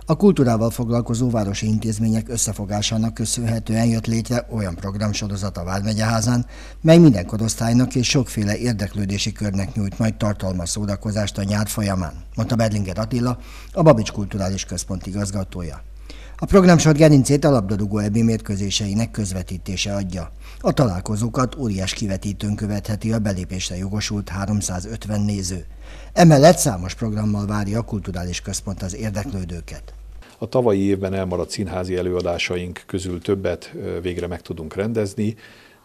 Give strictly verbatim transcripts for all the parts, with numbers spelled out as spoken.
A kultúrával foglalkozó városi intézmények összefogásának köszönhetően jött létre olyan programsorozat a Vármegyeházán, mely minden korosztálynak és sokféle érdeklődési körnek nyújt majd tartalmas szórakozást a nyár folyamán, mondta Berlinger Attila, a Babics Kulturális Központ igazgatója. A programsor gerincét a labdarúgó é bé mérkőzéseinek közvetítése adja. A találkozókat óriás kivetítőn követheti a belépésre jogosult háromszázötven néző. Emellett számos programmal várja a Kulturális Központ az érdeklődőket. A tavalyi évben elmaradt színházi előadásaink közül többet végre meg tudunk rendezni.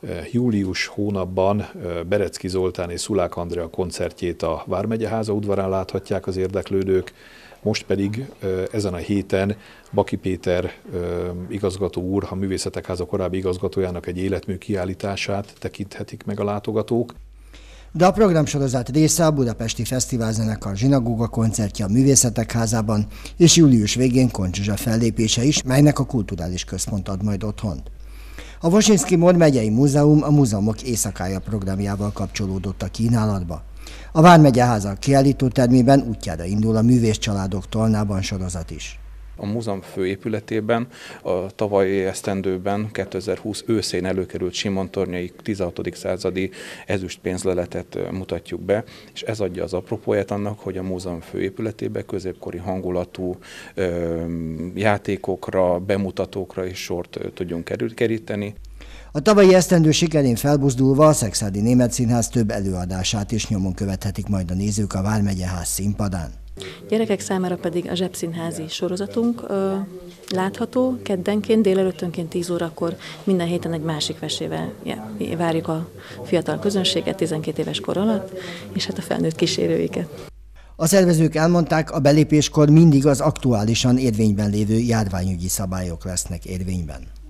Július hónapban Berecki Zoltán és Szulák Andrea koncertjét a Vármegyeháza udvarán láthatják az érdeklődők. Most pedig ezen a héten Baki Péter igazgató úr, a Művészetek Háza korábbi igazgatójának egy életmű kiállítását tekinthetik meg a látogatók. De a programsorozat része a Budapesti Fesztiválzenekar zsinagóga koncertje a Művészetek Házában, és július végén Koncz Zsuzsa fellépése is, melynek a Kulturális Központ ad majd otthont. A Woszyński-Mor megyei múzeum a Múzeumok éjszakája programjával kapcsolódott a kínálatba. A Vármegyeháza kiállítótermében útjára indul a Művészcsaládok Tolnában sorozat is. A múzeum főépületében a tavalyi esztendőben kétezer-húsz őszén előkerült Simon-Tornyai tizenhatodik századi ezüstpénzleletet mutatjuk be, és ez adja az apropóját annak, hogy a múzeum főépületében középkori hangulatú ö, játékokra, bemutatókra is sort tudjunk keríteni. A tavalyi esztendő sikerén felbuzdulva a Szekszárdi Német Színház több előadását is nyomon követhetik majd a nézők a Vármegyeház színpadán. Gyerekek számára pedig a zsebszínházi sorozatunk ö, látható, keddenként, délelőttönként tíz órakor, minden héten egy másik vesével ja, várjuk a fiatal közönséget tizenkét éves kor alatt, és hát a felnőtt kísérőiket. A szervezők elmondták, a belépéskor mindig az aktuálisan érvényben lévő járványügyi szabályok lesznek érvényben.